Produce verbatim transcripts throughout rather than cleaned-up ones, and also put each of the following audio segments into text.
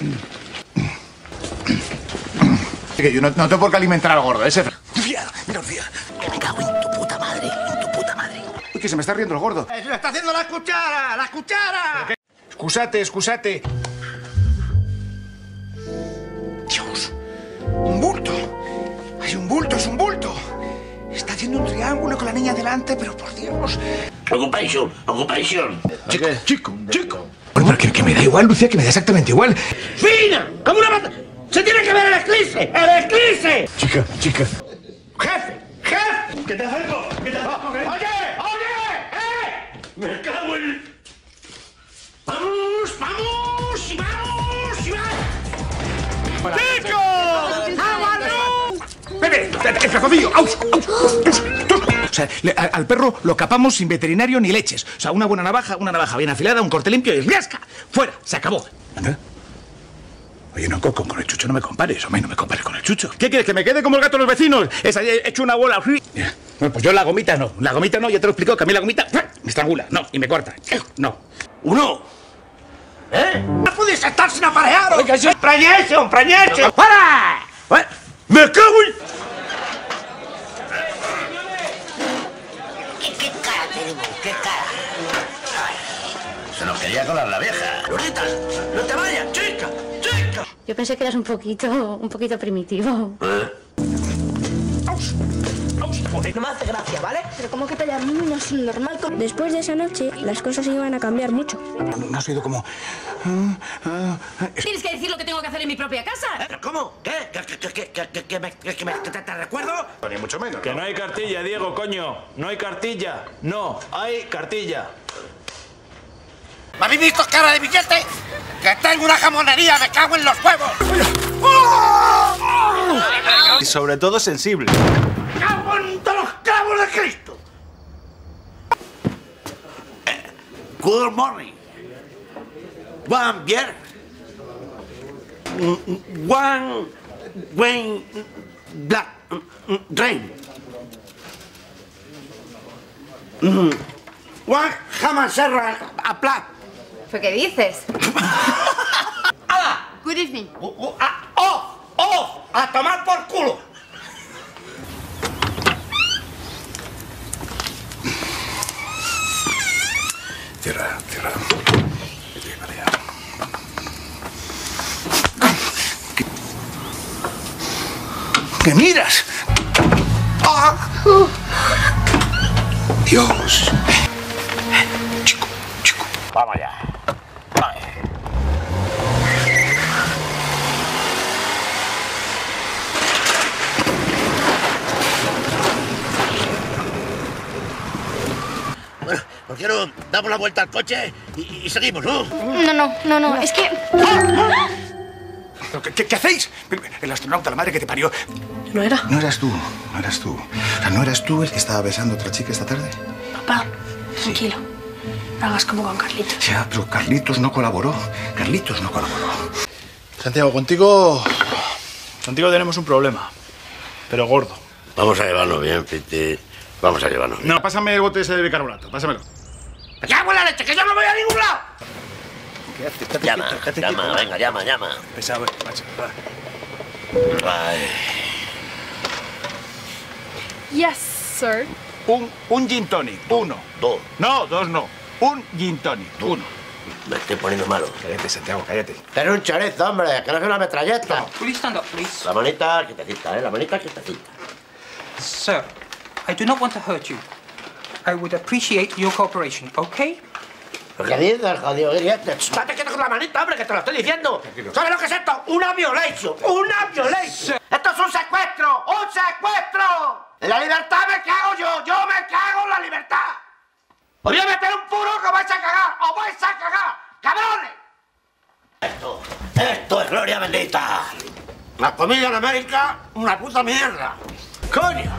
Que yo no, no tengo por qué alimentar al gordo, ese. Fía, mira, fía. Que me cago en tu puta madre, en tu puta madre. Uy, que se me está riendo el gordo. ¡Se lo está haciendo la cuchara! ¡La cuchara! Excúsate, excúsate. Dios, un bulto. Hay un bulto, es un bulto. Está haciendo un triángulo con la niña delante, pero por Dios. Occupation, occupation. Chico, chico, chico. Bueno, pero que, que me da igual, Lucía, que me da exactamente igual. ¡Fina! ¡Como una pata! ¡Se tiene que ver el eclipse! ¡El eclipse! Chica, chica. ¡Jefe! ¡Jefe! ¿Qué te hago? ¿Qué te hago? ¡Oye! ¡Oye! ¡Eh! ¡Me cago en... ¡Vamos! ¡Vamos! ¡Y vamos! ¡Y vamos! ¡Chicos! ¡Vámonos! ¡Bebe! ¡El flacocillo! ¡Aus! ¡Aus! ¡Aus! O sea, le, a, al perro lo capamos sin veterinario ni leches. O sea, una buena navaja, una navaja bien afilada, un corte limpio y ¡riasca! ¡Fuera! ¡Se acabó! ¿Anda? Oye, no, con, con el chucho no me compares, hombre, no me compares con el chucho. ¿Qué quieres, que me quede como el gato de los vecinos? Es he hecho una bola. Yeah. Bueno, pues yo la gomita no, la gomita no, ya te lo explico, que a mí la gomita me estrangula, no, y me corta. No. ¡Uno! ¿Eh? ¡No podéis estar sin aparearos! ¡Oiga, yo... ¡Prañecho, prañecho! ¡Para! ¡Me cago en... ¿Qué, qué cara tenemos? ¿Qué cara? Se nos quería colar la vieja. ¡Lorita! ¡No te vayas, chica! ¡Chica! Yo pensé que eras un poquito, un poquito primitivo. ¿Eh? No me hace gracia, ¿vale? Pero ¿cómo que pelear no es normal? Después de esa noche, las cosas iban a cambiar mucho. No ha sido como... ¿Tienes que decir lo que tengo que hacer en mi propia casa? ¿Eh? ¿Cómo? ¿Qué? ¿Que, que, que, que, que, que me, que me, que te, te recuerdo? Ni mucho menos. Que no hay cartilla, Diego, coño. No hay cartilla. No, hay cartilla. ¿Me habéis visto cara de billete? ¡Que tengo una jamonería! ¡Me cago en los huevos! Y sobre todo sensible. ¡Me cago en todos los clavos de Cristo! Good morning. One beer. One... One... Black... Rain. One Haman Serra a Black. ¿Pero qué dices? ¡Hala! Good evening. Uh, uh, ah, ¡Oh! ¡Oh! ¡A tomar por culo! Cierra, cierra. ¿Qué, ¿Qué miras? ¡Ah! ¡Dios! Chico, chico. Vamos allá. Vale. Bueno, ¿por qué no damos la vuelta al coche y, y seguimos, no? No, no, no, no, es que... ¿Qué, qué, ¿Qué hacéis? El astronauta, la madre que te parió. No era. No eras tú, no eras tú. O sea, ¿no eras tú el que estaba besando a otra chica esta tarde? Papá, tranquilo. No hagas como con Carlitos. Ya, pero Carlitos no colaboró. Carlitos no colaboró. Santiago, contigo... Contigo tenemos un problema. Pero gordo. Vamos a llevarnos bien, Piti. Vamos a llevarnos bien. No, pásame el bote ese de bicarbonato, pásamelo. ¡Me cago en la leche, que yo no voy a ningún lado! Quédate, quédate Llama, quieto, quédate llama, quieto. venga, llama, llama. Pesado, eh, macho. Va. Ay. Yes, sir. Un, un gin tonic, uno. Dos. No, dos no. Un gin tonic, uno. Me estoy poniendo malo. Cállate, Santiago, cállate. Pero un chorizo, hombre, que no es una metralleta. Please stand up, please. La manita quietecita, ¿eh? La manita quietecita. Sir, I do not want to hurt you. I would appreciate your cooperation, okay? ¿Pero qué dices, jodido? Estate quieto con la manita, hombre, que te lo estoy diciendo. ¿Sabes lo que es esto? Una violation. ¡Una violation! ¡Esto es un secuestro! ¡Un secuestro! En la libertad me cago yo. Yo me cago en la libertad. Os voy a meter un puro que vais a cagar. ¡Os vais a cagar! ¡Cabrones! Esto, esto es gloria bendita. La comida en América, una puta mierda. ¡Coño!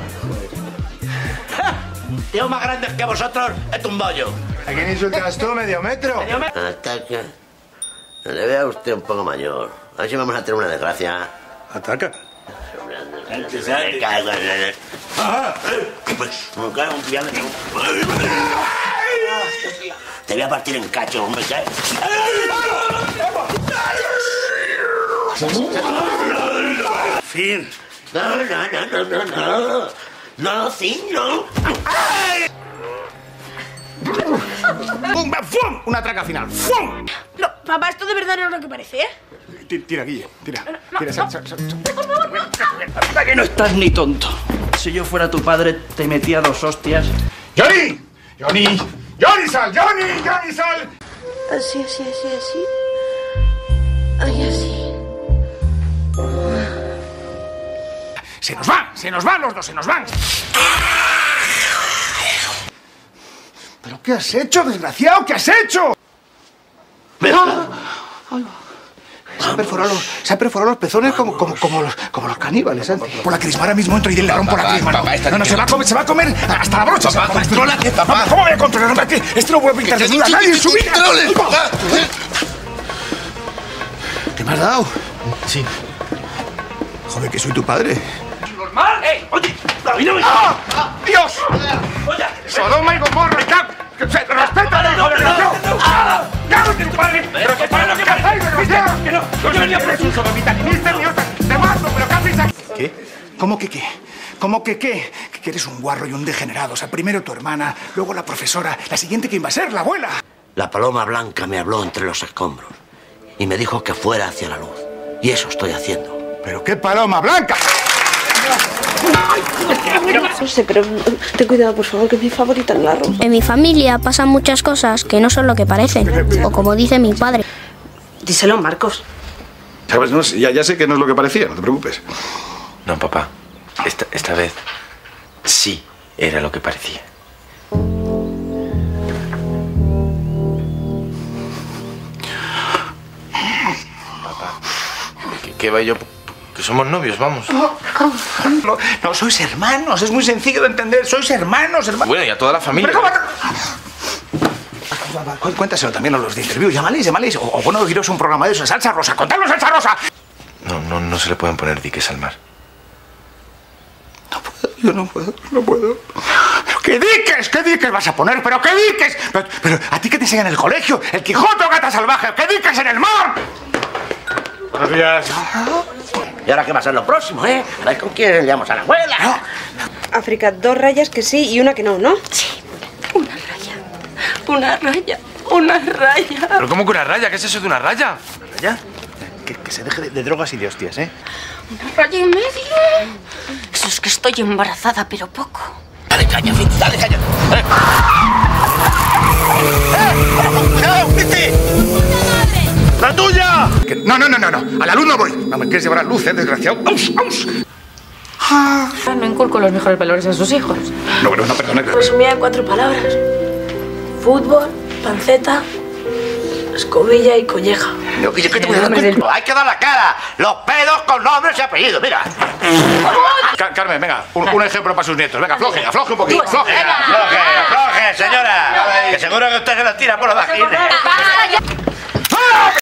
Tío más grandes que vosotros, es un bollo. ¿A quién insultas tú, medio metro? Ataca. Le veo a usted un poco mayor. A ver si vamos a tener una desgracia. Ataca. Me cago en el... Me cago en piano. Te voy a partir en cacho, hombre. Fin. No, no, no, no, no, no. No, sí, no. ¡Pum! ¡Fum! Una traca final. ¡Fum! No, papá, esto de verdad no es lo que parece, ¿eh? Tira, Guille, tira. Tira, sal, sal, sal. ¿Verdad que no estás ni tonto? Si yo fuera tu padre, te metía dos hostias. ¡Johnny! ¡Johnny! ¡Johnny, sal! ¡Johnny! ¡Johnny, sal! Así, así, así, así. Ay, así. ¡Se nos van! ¡Se nos van los dos! ¡Se nos van! ¿Pero qué has hecho, desgraciado? ¿Qué has hecho? ¡Ah! Se han perforado los, se han perforado los pezones como, como, como, los, como los caníbales, ¿eh? Por la crisma, ahora mismo entro y del ladrón por la crisma. No, no, no, se va a comer, se va a comer hasta la brocha. Papá, contrólate, papá. ¿Cómo voy a controlar? Hombre, que este no puede pintar desnuda a nadie en su vida. ¿Qué me has dado? Sí. Joder, que soy tu padre. ¡Normal! ¡Eh! ¡Oye! ¡A mí no me... ¡Ah! ¡Dios! ¡Oye! ¡Sodoma y Gomorra! ¡Respétame, joder! ¡Cago en tu padre! ¡Pero qué padre lo que pasáis! ¡Que no! ¡Yo venía presuso, mamita! ¡Mister, mío! ¡Te mato! ¿Pero qué haces aquí? ¿Qué? ¿Cómo que qué? ¿Cómo que qué? Que eres un guarro y un degenerado. O sea, primero tu hermana, luego la profesora. La siguiente, ¿quién va a ser? La abuela. La paloma blanca me habló entre los escombros y me dijo que fuera hacia la luz. Y eso estoy haciendo. ¿Pero qué paloma blanca? No sé, pero ten cuidado, por favor, que es mi favorita en la ropa. En mi familia pasan muchas cosas que no son lo que parecen. O como dice mi padre. Díselo, Marcos. ¿Sabes? No, ya, ya sé que no es lo que parecía, no te preocupes. No, papá. Esta, esta vez sí era lo que parecía. Papá, ¿qué, qué va yo? Que somos novios, vamos. No, no, no, sois hermanos, es muy sencillo de entender. Sois hermanos, hermanos. Bueno, y a toda la familia. Pero ¿cómo? Cuéntaselo también a los de interview, llámales, llámales. O, o bueno, iros a un programa de eso, Salsa Rosa, contadlo, Salsa Rosa. No, no, no se le pueden poner diques al mar. No puedo, yo no puedo, no puedo. ¿Pero qué diques? ¿Qué diques vas a poner? ¿Pero qué diques? Pero, pero ¿a ti qué te enseñan en el colegio? ¿El Quijote o Gata Salvaje? ¿Qué diques en el mar? Buenos días. ¿Y ahora qué va a ser lo próximo, eh? A ver con quién le llamo a la abuela. África, dos rayas que sí y una que no, ¿no? Sí. Una raya. Una raya. Una raya. ¿Pero cómo que una raya? ¿Qué es eso de una raya? ¿Ya? Que, que se deje de, de drogas y de hostias, ¿eh? Una raya y medio. Eso es que estoy embarazada, pero poco. Dale caña, Fiti, dale caña. ¡Eh! ¡Eh! ¡Fiti! ¡La tuya! Que, no, no, no, no, no. A la luz no voy. No me quieres llevar a luz, ¿eh, desgraciado? ¡Aus, aus! Ah. No inculco los mejores valores en sus hijos. No, pero no, perdona. Resumida en cuatro palabras. Fútbol, panceta, escobilla y colleja. No, que yo que te voy a dar cuenta. Hay que dar la cara. Los pedos con nombres y apellidos, mira. Car Carmen, venga, un, un ejemplo para sus nietos. Venga, afloje, afloje un poquito, afloje. Afloje, afloje, señora. Que seguro que usted se lo tira por los vagines.